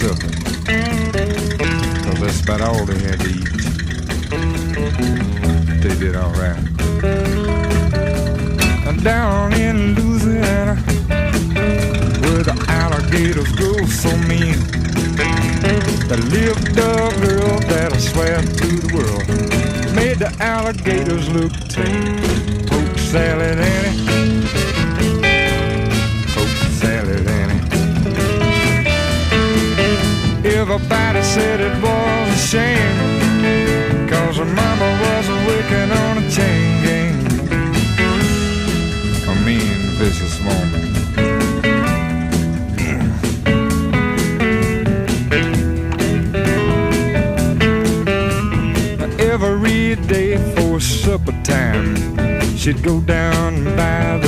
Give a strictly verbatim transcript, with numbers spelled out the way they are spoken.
supper, 'cause that's about all they had to eat. They did all right. Down in Louisiana, where the alligators grow so mean, there lived a girl that I swear to the world made the alligators look tame. Poke salad Annie, poke salad Annie. Everybody said it was a shame, 'cause her mama was working on a chain gang. A mean, vicious woman. Every day for supper time, she'd go down by